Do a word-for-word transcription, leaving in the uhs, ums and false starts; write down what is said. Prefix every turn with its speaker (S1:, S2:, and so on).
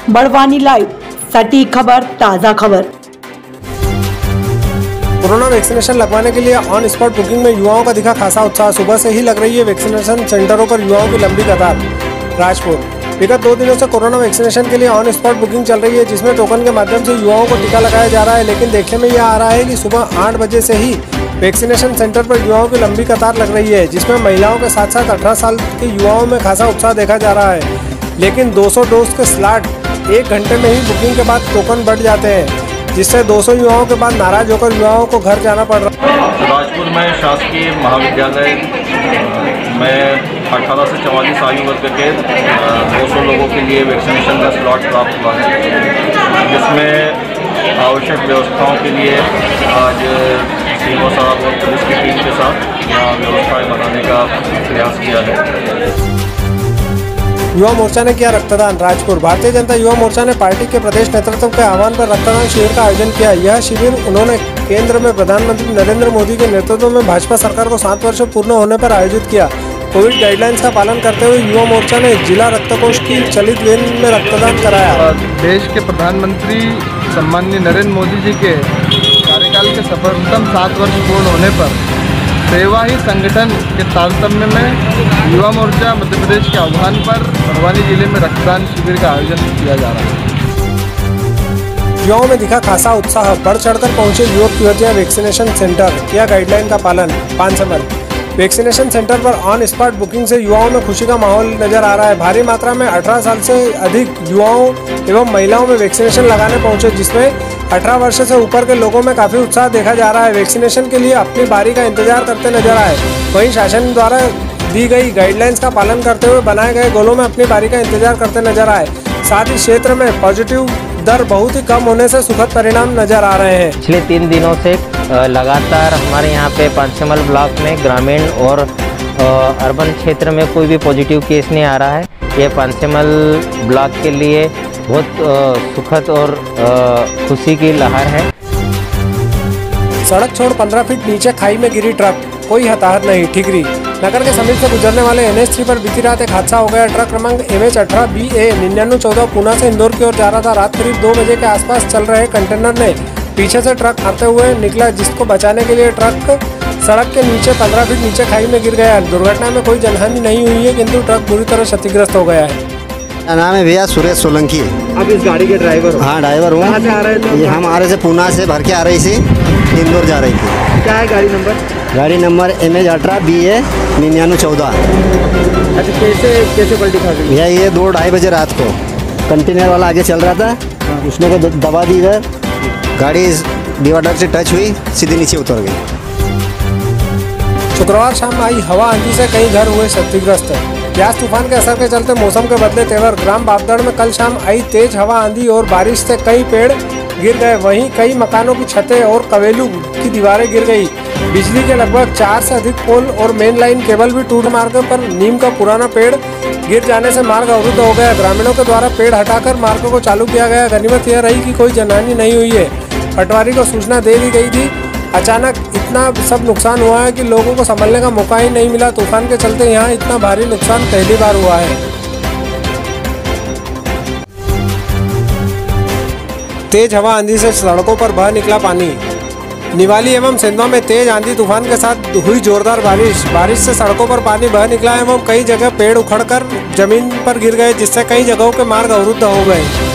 S1: Barwani live, सटीक खबर, ताज़ा खबर।
S2: कोरोना वैक्सीनेशन लगवाने के लिए ऑन स्पॉट बुकिंग में युवाओं का दिखा खासा उत्साह। सुबह से ही लग रही है वैक्सीनेशन सेंटरों पर युवाओं की लंबी कतार। राजपुर विगत दो दिनों से कोरोना वैक्सीनेशन के लिए ऑन स्पॉट बुकिंग चल रही है, जिसमें टोकन के माध्यम से युवाओं को टीका लगाया जा रहा है। लेकिन देखने में यह आ रहा है कि सुबह आठ बजे से ही वैक्सीनेशन सेंटर पर युवाओं की लंबी कतार लग रही है, जिसमें महिलाओं के साथ साथ अठारह साल के युवाओं में खासा उत्साह देखा जा रहा है। लेकिन दो सौ डोज के स्लॉट एक घंटे में ही बुकिंग के बाद टोकन बढ़ जाते हैं, जिससे दो सौ युवाओं के बाद नाराज होकर युवाओं को घर जाना पड़ रहा है।
S3: राजपुर में शासकीय महाविद्यालय में अठारह से चवालीस आयु वर्ग के दो सौ लोगों के लिए वैक्सीनेशन का स्लॉट प्राप्त हुआ है, जिसमें आवश्यक व्यवस्थाओं के लिए आज सीओ साहब और पुलिस की टीम के साथ यहाँ व्यवस्थाएं बनाने का प्रयास किया है।
S2: युवा मोर्चा ने किया रक्तदान। राजपुर भारतीय जनता युवा मोर्चा ने पार्टी के प्रदेश नेतृत्व के आह्वान पर रक्तदान शिविर का आयोजन किया। यह शिविर उन्होंने केंद्र में प्रधानमंत्री नरेंद्र मोदी के नेतृत्व में भाजपा सरकार को सात वर्ष पूर्ण होने पर आयोजित किया। कोविड गाइडलाइंस का पालन करते हुए युवा मोर्चा ने जिला रक्तकोष की चलित वेन में रक्तदान कराया।
S4: देश के प्रधानमंत्री सम्माननीय नरेंद्र मोदी जी के कार्यकाल के सफलतम सात वर्ष पूर्ण होने पर सेवा ही संगठन के तारतम्य में युवा मोर्चा मध्य प्रदेश के आह्वान पर बड़वानी जिले में रक्तदान शिविर का आयोजन किया जा रहा है।
S2: युवाओं में दिखा खासा उत्साह। बढ़ चढ़कर पहुंचे युवक युवतियां वैक्सीनेशन सेंटर, किया गाइडलाइन का पालन। पानसमल वैक्सीनेशन सेंटर पर ऑन स्पॉट बुकिंग से युवाओं में खुशी का माहौल नजर आ रहा है। भारी मात्रा में अठारह साल से अधिक युवाओं एवं महिलाओं में वैक्सीनेशन लगाने पहुंचे, जिसमें अठारह वर्ष से ऊपर के लोगों में काफी उत्साह देखा जा रहा है। वैक्सीनेशन के लिए अपनी बारी का इंतजार करते नजर आए। वहीं शासन द्वारा दी गई गाइडलाइंस का पालन करते हुए बनाए गए गोलों में अपनी बारी का इंतजार करते नजर आए। साथ ही क्षेत्र में पॉजिटिव दर बहुत ही कम होने से सुखद परिणाम नजर आ रहे हैं।
S5: पिछले तीन दिनों से लगातार हमारे यहाँ पे पांचमल ब्लॉक में ग्रामीण और अर्बन क्षेत्र में कोई भी पॉजिटिव केस नहीं आ रहा है। ये पांचमल ब्लॉक के लिए बहुत सुखद और खुशी की लहर है।
S2: सड़क छोड़ पंद्रह फीट नीचे खाई में गिरी ट्रक, कोई हताहत नहीं। ठिकरी नगर के समीप से गुजरने वाले एन एच थ्री पर बीती रात एक हादसा हो गया। ट्रक क्रमांक एम एच अठारह बी ए निन्यानवे चौदह पूना से इंदौर की ओर जा रहा था। रात करीब दो बजे के आसपास चल रहे कंटेनर ने पीछे से ट्रक आते हुए निकला, जिसको बचाने के लिए ट्रक सड़क के नीचे पंद्रह फीट नीचे खाई में गिर गया। दुर्घटना में कोई जनहानि नहीं हुई है, किंतु ट्रक बुरी तरह क्षतिग्रस्त हो गया है।
S6: मेरा नाम है भैया सुरेश सोलंकी।
S2: अब इस गाड़ी के ड्राइवर? हाँ
S6: ड्राइवर हूँ।
S2: कहाँ से आ रहे थे?
S6: ये हम आ रहे थे पूना से, भर के आ रही थी, इंदौर जा रही थी।
S2: क्या है गाड़ी नंबर?
S6: गाड़ी नंबर एम एच अठारह बी ए निन्यानवे चौदह।
S2: अच्छा, कैसे कैसे पलटी खा गई?
S6: भैया ये दो ढाई बजे रात को कंटेनर वाला आगे चल रहा था, उसने को दबा दी इधर, गाड़ी डिवाइडर से टच हुई, सीधे नीचे उतर गई।
S2: शुक्रवार शाम आई हवा आंधी से कई घर हुए क्षतिग्रस्त। ब्यास तूफान के असर के चलते मौसम के बदले तेवर। ग्राम बापदड़ में कल शाम आई तेज हवा आंधी और बारिश से कई पेड़ गिर गए। वहीं कई मकानों की छतें और कवेलू की दीवारें गिर गई। बिजली के लगभग चार से अधिक पोल और मेन लाइन केबल भी टूट मार्ग पर नीम का पुराना पेड़ गिर जाने से मार्ग अवरुद्ध हो गया। ग्रामीणों के द्वारा पेड़ हटाकर मार्ग को चालू किया गया। गनीमत यह रही कि कोई जनहानि नहीं हुई है। पटवारी को सूचना दे दी गई थी। अचानक इतना सब नुकसान हुआ है कि लोगों को संभलने का मौका ही नहीं मिला। तूफान के चलते यहाँ इतना भारी नुकसान पहली बार हुआ है। तेज हवा आंधी से सड़कों पर बह निकला पानी। निवाली एवं सिंधवा में तेज आंधी तूफान के साथ हुई जोरदार बारिश। बारिश से सड़कों पर पानी बह निकला एवं कई जगह पेड़ उखड़कर जमीन पर गिर गए, जिससे कई जगहों के मार्ग अवरुद्ध हो गए।